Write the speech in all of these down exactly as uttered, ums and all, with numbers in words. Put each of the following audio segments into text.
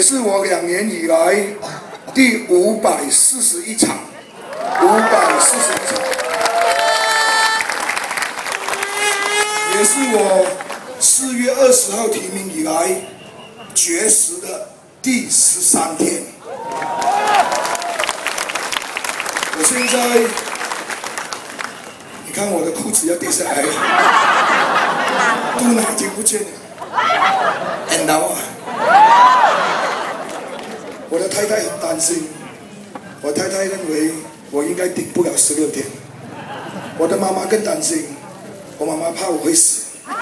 是我两年以来第五百四十一场，五百四十一场，也是我四月二十号提名以来绝食的第十三天。我现在，你看我的裤子要跌下来了，肚腩已经不见了。And now 啊，我的太太很担心，我太太认为我应该顶不了十六天。我的妈妈更担心，我妈妈怕我会死。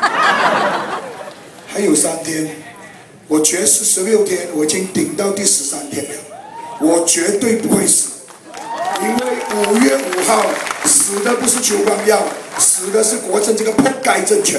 还有三天，我绝食十六天，我已经顶到第十三天了，我绝对不会死。因为五月五号死的不是邱光耀，死的是国政这个破盖政权。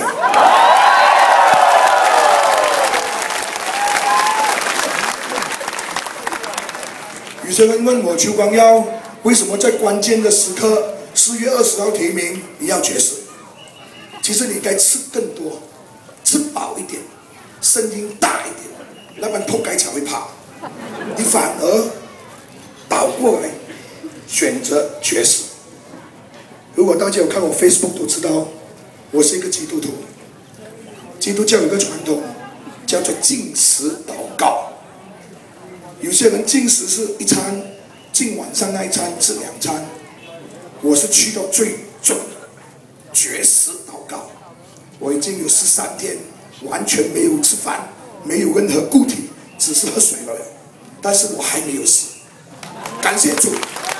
有些人问我邱光耀为什么在关键的时刻，四月二十号提名你要绝食？其实你该吃更多，吃饱一点，声音大一点，那么破盖才会怕。你反而倒过来。选择绝食。如果大家有看我 Facebook 都知道，我是一个基督徒。基督教有个传统叫做禁食祷告。有些人禁食是一餐，禁晚上那一餐是两餐。我是去到最重绝食祷告。我已经有十三天完全没有吃饭，没有任何固体，只是喝水了。但是我还没有死，感谢主。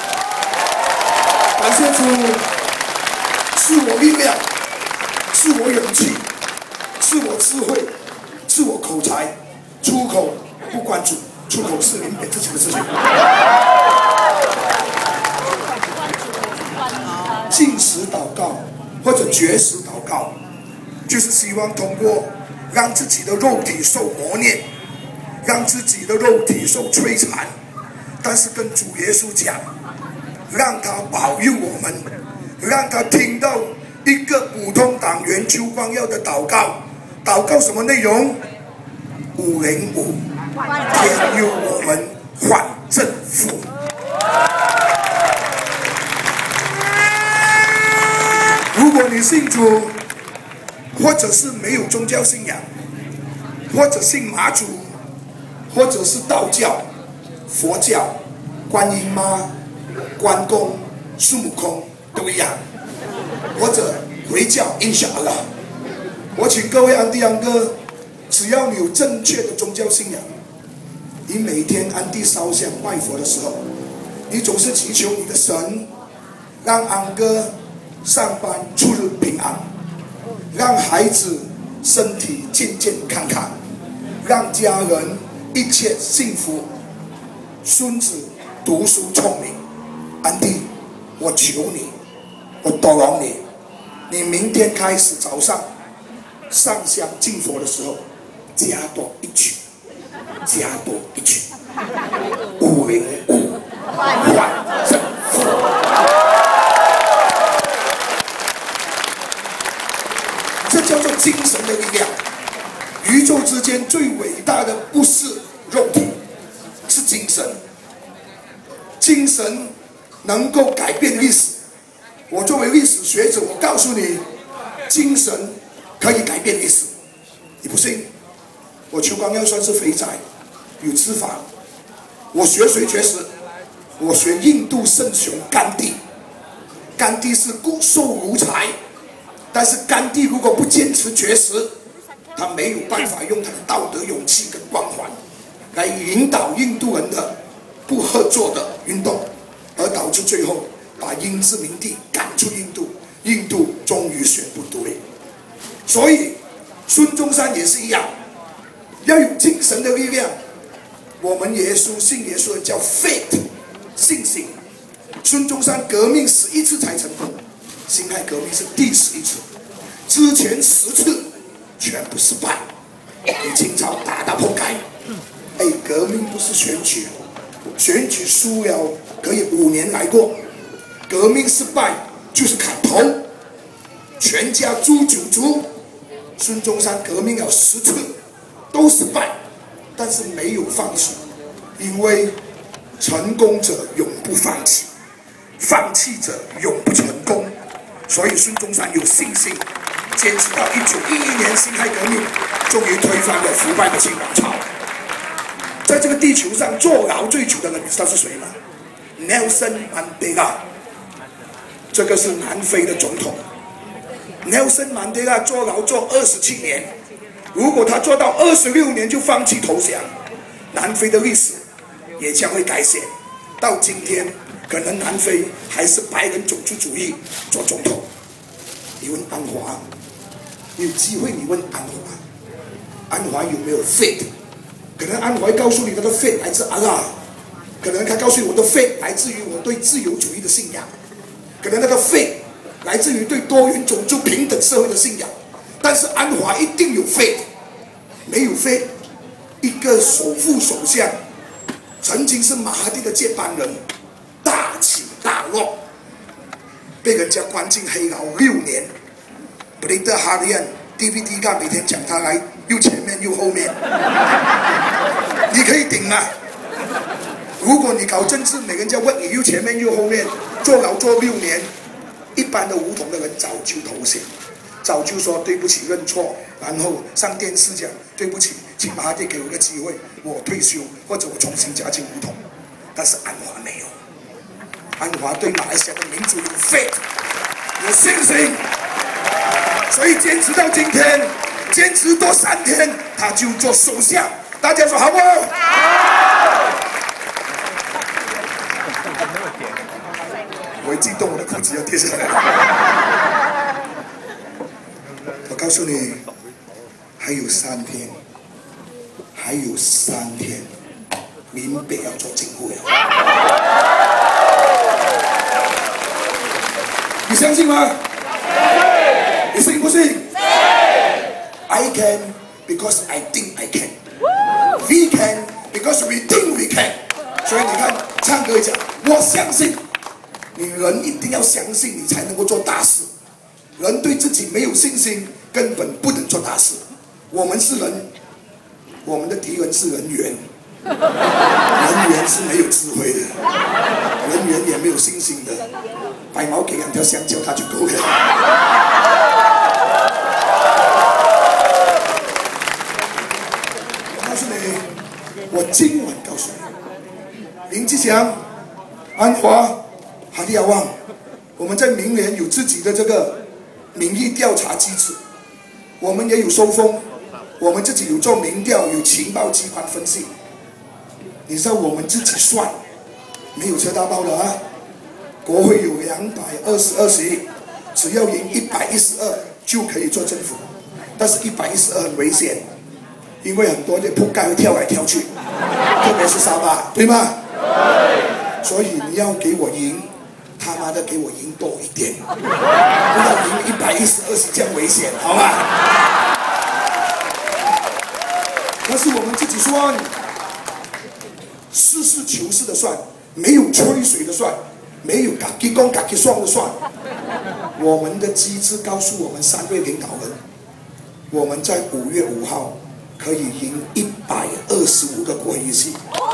感谢主，是我力量，是我勇气，是我智慧，是我口才。出口不关主，出口是你们自己的事情。禁食祷告或者绝食祷告，就是希望通过让自己的肉体受磨练，让自己的肉体受摧残，但是跟主耶稣讲。让他保佑我们，让他听到一个普通党员邱光耀的祷告。祷告什么内容？五零五，天佑我们换政府。如果你信主，或者是没有宗教信仰，或者信马祖，或者是道教、佛教、观音妈。关公、孙悟空都一样，或者回教印象了。我请各位安弟安哥，只要你有正确的宗教信仰，你每天安弟烧香拜佛的时候，你总是祈求你的神，让安哥上班出入平安，让孩子身体健健康康，让家人一切幸福，孙子读书聪明。安弟，我求你，我多劳你，你明天开始早上上香敬佛的时候，加多一曲，加多一曲，五零五换政府。这叫做精神的力量。宇宙之间最伟大的不是肉体，是精神。精神。能够改变历史。我作为历史学者，我告诉你，精神可以改变历史。你不信？我邱光耀算是肥仔，有吃法。我学谁绝食？我学印度圣雄甘地。甘地是骨瘦如柴，但是甘地如果不坚持绝食，他没有办法用他的道德勇气跟光环来引导印度人的不合作的运动。而导致最后把英殖民地赶出印度，印度终于宣布独立。所以孙中山也是一样，要有精神的力量。我们耶稣信耶稣的叫 faith 信心。孙中山革命十一次才成功，辛亥革命是第十一次，之前十次全部失败，被清朝打到破盖。哎，革命不是选举，选举输了。可以五年来过，革命失败就是砍头，全家诛九族。孙中山革命了十次都失败， 但是没有放弃，因为成功者永不放弃，放弃者永不成功。所以孙中山有信心，坚持到一九一一年辛亥革命，终于推翻了腐败的清王朝。在这个地球上坐牢最久的人，你知道是谁吗 ？Nelson Mandela， 这个是南非的总统。Nelson Mandela 坐牢坐二十七年，如果他做到二十六年就放弃投降，南非的历史也将会改写。到今天，可能南非还是白人种族主义做总统。你问安华，有机会你问安华，安华有没有 faith？ 可能安华告诉你他的 faith 来自阿拉，可能他告诉你我的 faith 来自于我对自由主义的信仰，可能他的 faith 来自于对多元种族平等社会的信仰。但是安华一定有 faith， 没有 faith， 一个首富首相，曾经是马哈蒂的接班人，大起大落，被人家关进黑牢六年。布雷德哈利安 D V D 看每天讲他来，又前面又后面，你可以顶吗？如果你搞政治，每个人家问你又前面又后面，坐牢坐六年，一般的梧桐的人早就投降，早就说对不起认错，然后上电视讲对不起，请马哈蒂给我个机会，我退休或者我重新加进梧桐。但是安华没有，安华对马来西亚的民主有 faith， 有信心，所以坚持到今天，坚持多三天，他就做首相。大家说好不好？好。我一激动，我的裤子要跌下来了。我告诉你，还有三天，还有三天，闽北要做政府了。你相信吗？你信不信？ I can because I think I can. We can because we think we can. 所以你看，唱歌讲，我相信。你人一定要相信，你才能够做大事。人对自己没有信心，根本不能做大事。我们是人，我们的敌人是人猿。人猿是没有智慧的，人猿也没有信心的。白毛给两条香蕉，他就够了。我告诉你，我今晚告诉你，林志祥、安华、哈利亚旺，我们在明年有自己的这个民意调查机制，我们也有收风，我们自己有做民调，有情报机关分析。你知道我们自己算，没有车大报的啊。国会有两百二十二席，只要赢一百一十二就可以做政府。但是一百一十二很危险，因为很多的仆街会跳来跳去，特别是沙巴，对吗？对。所以你要给我赢，他妈的给我赢多一点，不要赢一百一十二席这样危险，好吗？那是我们自己算。实事求是的算，没有吹水的算，没有嘎叽公嘎叽算的算。我们的机制告诉我们三位领导人，我们在五月五号可以赢一百二十五个国会议席，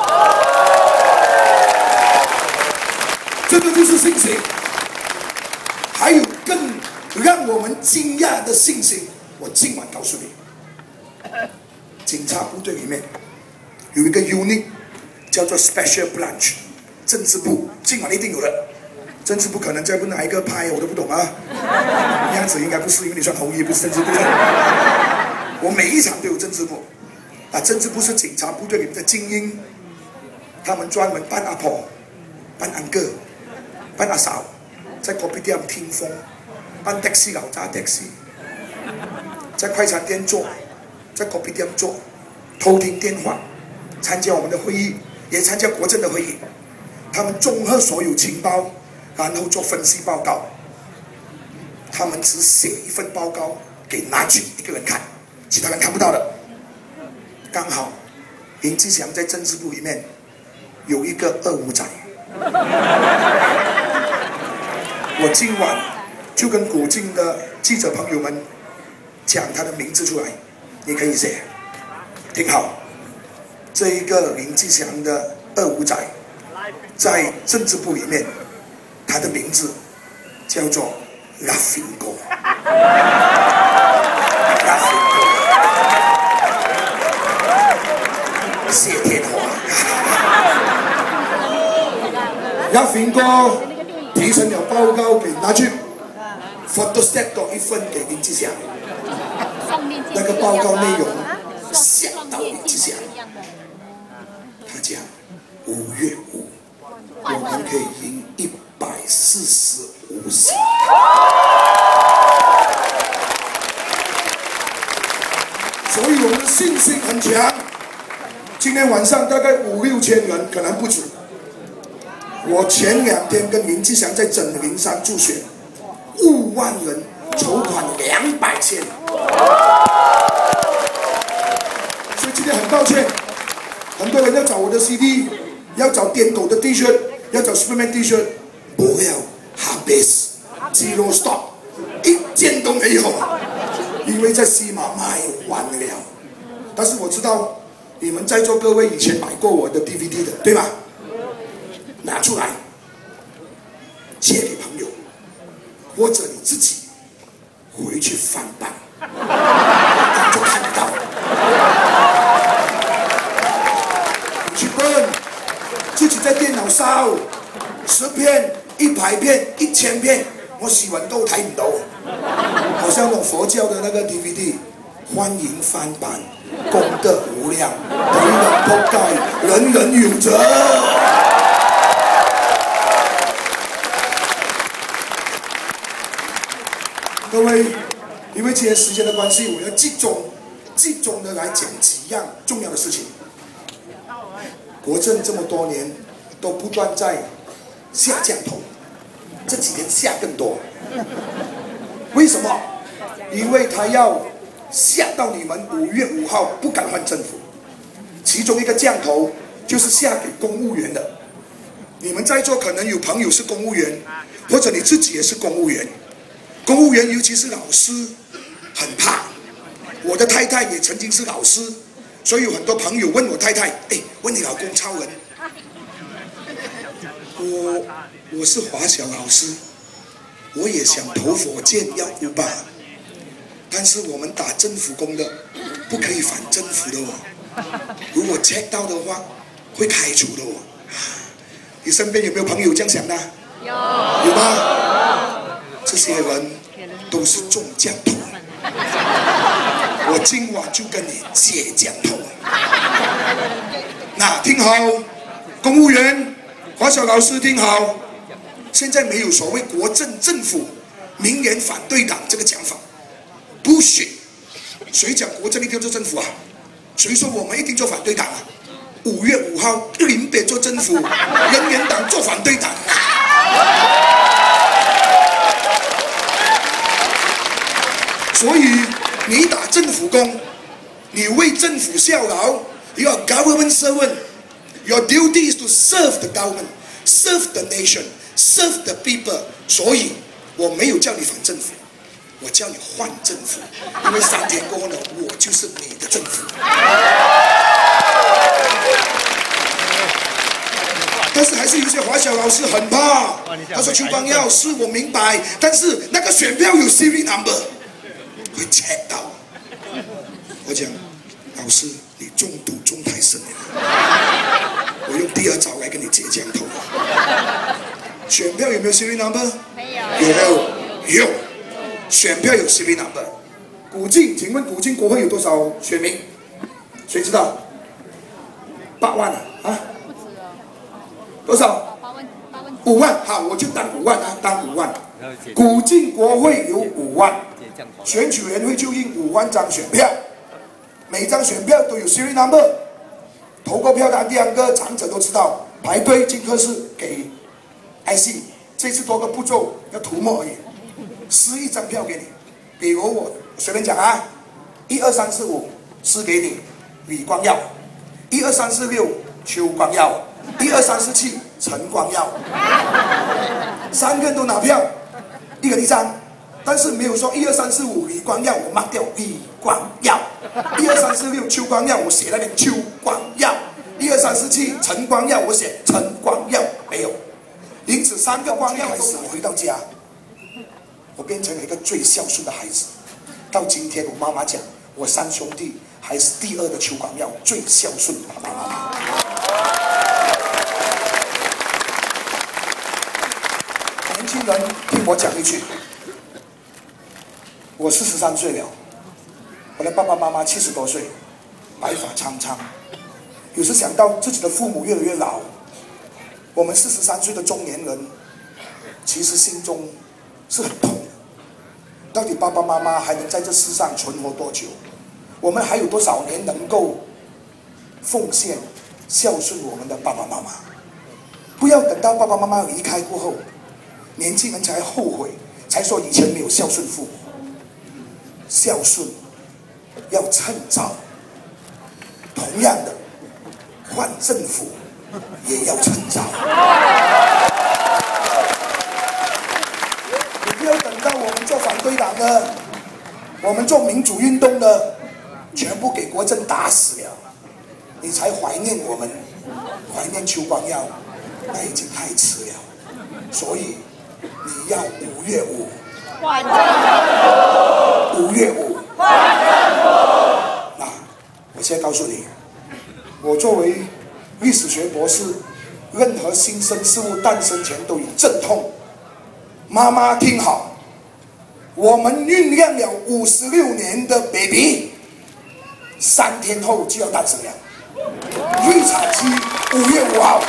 这个就是信心。还有更让我们惊讶的信心，我今晚告诉你，警察部队里面有一个 unit。叫做 Special Branch， 政治部，今晚一定有的。政治部可能再不哪一个派，我都不懂啊。样子应该不是，因为你算红衣，不是政治部。我每一场都有政治部，啊，政治部是警察部队里面的精英，他们专门扮阿婆、扮安哥、扮阿嫂，在咖啡店听风，扮的士佬揸的士，在快餐店做，在咖啡店做，偷听电话，参加我们的会议。也参加国政的会议，他们综合所有情报，然后做分析报告。他们只写一份报告给拿去一个人看，其他人看不到的。刚好林志祥在政治部里面有一个二五仔，我今晚就跟古晋的记者朋友们讲他的名字出来，你可以写，听好。 这一个林志祥的二五仔，在政治部里面，他的名字叫做拉菲哥，拉菲哥，谢天华，拉菲哥提成了报告给拿去 photostat 多一份给林志祥，那个报告内容吓到林志祥。 他讲五月五，我们可以赢一百四十五席。所以我们的信心很强。今天晚上大概五六千人，可能不止。我前两天跟林志祥在整灵山助选，五万人筹款两百千。所以今天很抱歉。 很多人要找我的 C D， 要找颠狗的 T 恤，要找 Superman T 恤，不要 habis zero stock， 一件都没有，因为在西马卖完了。但是我知道你们在座各位以前买过我的 D V D 的，对吗？拿出来，借给朋友，或者你自己回去翻版，就看得到。 去笨，自己在电脑烧十片、一百片、一千片，我洗完都睇唔到，好像那种佛教的那个 D V D， 欢迎翻版，功德无量，赔人扑街，人人有责。各位，因为今天时间的关系，我要集中、集中的来讲几样重要的事情。 国政这么多年都不断在下降头，这几年下更多。为什么？因为他要下到你们五月五号不敢换政府。其中一个降头就是下给公务员的。你们在座可能有朋友是公务员，或者你自己也是公务员。公务员尤其是老师很怕。我的太太也曾经是老师。 所以有很多朋友问我太太，哎，问你老公超人，我我是华小老师，我也想投火箭要五把，但是我们打政府工的不可以反政府的哦，如果 check 到的话会开除的哦。你身边有没有朋友这样想的？有，有吗？这些人都是中降头。 我今晚就跟你借降头。那听好，公务员、华小老师听好，现在没有所谓国政政府明年反对党这个讲法，不许。谁讲国政一定要做政府啊？谁说我们一定做反对党啊？五月五号临别做政府，人民党做反对党。所以。 你打政府工，你为政府效劳 ，you are government servant. Your duty is to serve the government, serve the nation, serve the people. 所以，我没有叫你反政府，我叫你换政府，因为三天过后呢，我就是你的政府。但是还是有些华小老师很怕，他说：“邱光耀，是我明白，但是那个选票有 serial number。” 会 check 到，我讲老师，你中毒中太深了，我用第二招来跟你解降头。选票有没有 serial number？ 没有。有没有？有。选票有 serial number。古晋，请问古晋国会有多少选民？谁知道？八万啊？啊？不止啊。多少？八万。八万。五万，好，我就当五万啊，当五万。古晋国会有五万。 选举委员会就印五万张选票，每张选票都有 serial number。投过票的第二个长者都知道，排队进科室给 I C， 这次多个步骤要涂抹而已，撕一张票给你。比如我随便讲啊，一二三四五撕给你李光耀，一二三四六邱光耀，一二三四七陈光耀，三个人都拿票，一人一张。 但是没有说一二三四五李光耀，我抹掉李光耀；一二三四六邱光耀，我写那边邱光耀。 一二三四七，陈光耀，我写陈光耀没有，因此三个光耀开始，我回到家，我变成了一个最孝顺的孩子。到今天，我妈妈讲，我三兄弟还是第二的邱光耀最孝顺的爸爸妈妈。年轻人，听我讲一句，我四十三岁了，我的爸爸妈妈七十多岁，白发苍苍。有时想到自己的父母越来越老，我们四十三岁的中年人，其实心中是很痛的。到底爸爸妈妈还能在这世上存活多久？我们还有多少年能够奉献、孝顺我们的爸爸妈妈？不要等到爸爸妈妈离开过后，年轻人才后悔，才说以前没有孝顺父母。孝顺要趁早，同样的。换政府也要趁早，你不要等到我们做反对党的，我们做民主运动的，全部给国政打死了，你才怀念我们，怀念邱光耀，那已经太迟了。所以你要五月五，五月五，那我现在告诉你。我作为历史学博士，任何新生事物诞生前都有阵痛。妈妈听好，我们酝酿了五十六年的 baby， 三天后就要诞生了。预产期五月五号，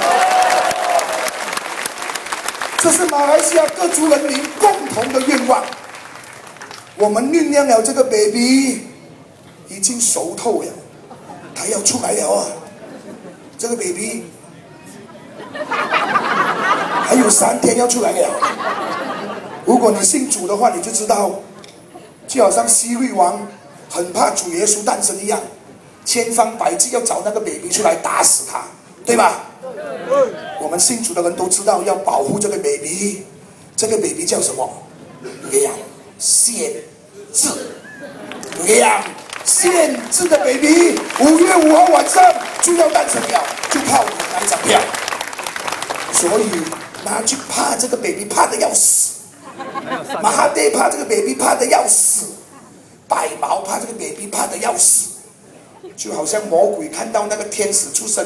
这是马来西亚各族人民共同的愿望。我们酝酿了这个 baby， 已经熟透了。他要出来了啊！这个 baby 还有三天要出来了。如果你信主的话，你就知道，就好像希律王很怕主耶稣诞生一样，千方百计要找那个 baby 出来打死他，对吧？我们信主的人都知道要保护这个 baby， 这个 baby 叫什么？两献制，两。限制的 baby， 五月五号晚上就要诞生了，就怕我们来涨票，所以拿去怕这个 baby 怕的要死，马哈蒂怕这个 baby 怕的要死，白毛怕这个 baby 怕的要死，就好像魔鬼看到那个天使出生，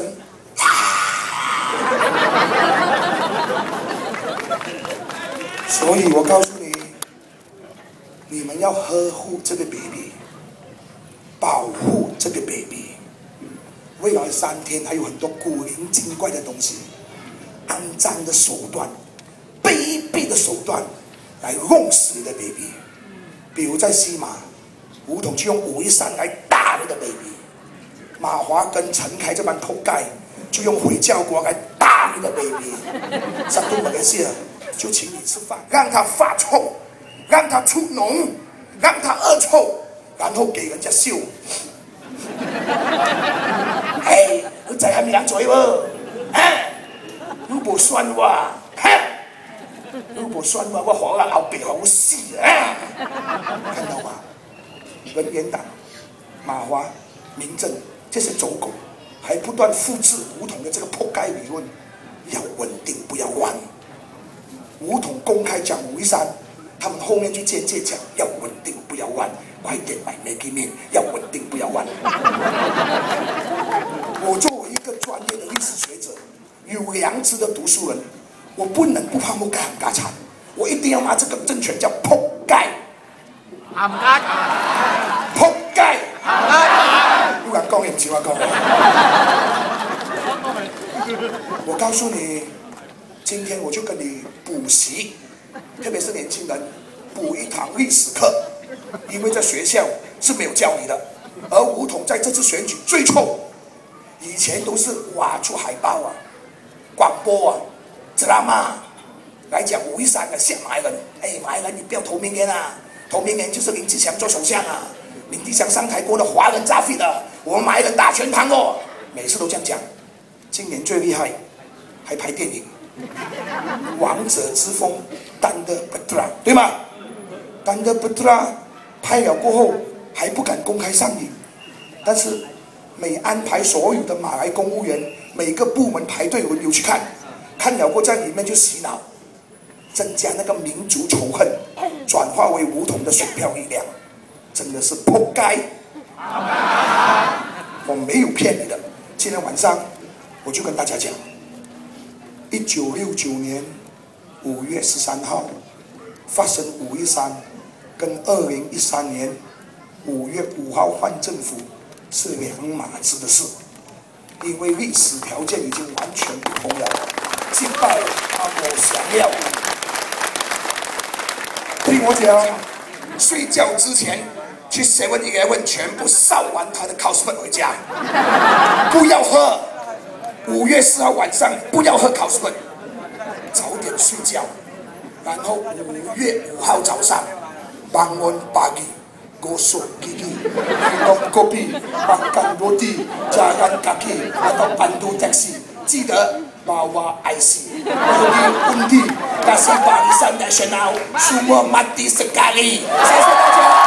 所以我告诉你，你们要呵护这个 baby。保护这个 baby， 未来三天还有很多古灵精怪的东西，肮脏的手段、卑鄙的手段来弄死你的 baby。比如在西马，吴统就用武夷山来打你的 baby； 马华跟陈凯这帮头盖就用回教国来打你的 baby。上都马来西亚就请你吃饭，让他发臭，让他出脓，让他恶臭。然后给人家笑，哎，你仔係咪飲水喎？哎，如果酸話，如果酸話，我可能後鼻好細啊！看到嗎？文言黨、馬華、民政這些走狗，還不斷複製武統的這個撲街理論，要穩定不要彎。武統公開講武夷山，他們後面就間接講要穩定不要彎。快點買梅給面，要穩定不要彎。我作為一個專業的歷史學者，有良知的讀書人，我不能不怕冇冚家鏟，我一定要拿這個政權叫撲街。冚家鏟，撲街，冚家鏟。不敢講也唔似我講。我告訴你，今天我就跟你補習，特別是年輕人，補一堂歷史課。因為在學校是沒有教你的，而武統在這次選舉最臭，以前都是挖出海報啊、廣播啊、Ceramah來講武夷山的下馬來人，哎，馬來人你不要投明年啊，投明年就是林志祥做首相啊，林志祥上台過的華人炸飛了，我們馬來人打全盤哦，每次都這樣講。今年最厲害，還拍電影《王者之風》Thunder Putra， 對嗎？Thunder Putra 拍了過後還不敢公開上映，但是每安排所有的马来公务员每个部门排队轮流去看，看了过在里面就洗脑，增加那个民族仇恨，转化为武统的选票力量，真的是扑街！我没有骗你的。今天晚上我就跟大家讲，一九六九年五月十三号发生五一三，跟二零一三年五月五号换政府是两码子的事，因为历史条件已经完全不同了。敬拜他我想要，听我讲，睡觉之前去 seven eleven 全部烧完他的 cosmet 回家，不要喝。五月四号晚上不要喝 cosmet， 早点睡觉。然后五月五号早上bangun pagi。Gosok gigi, minum kopi, makan roti, jalan kaki atau pandu taksi. 记得 bawa I C, pergi undi, kasih barisan nasional, semua mati sekali. 谢谢大家。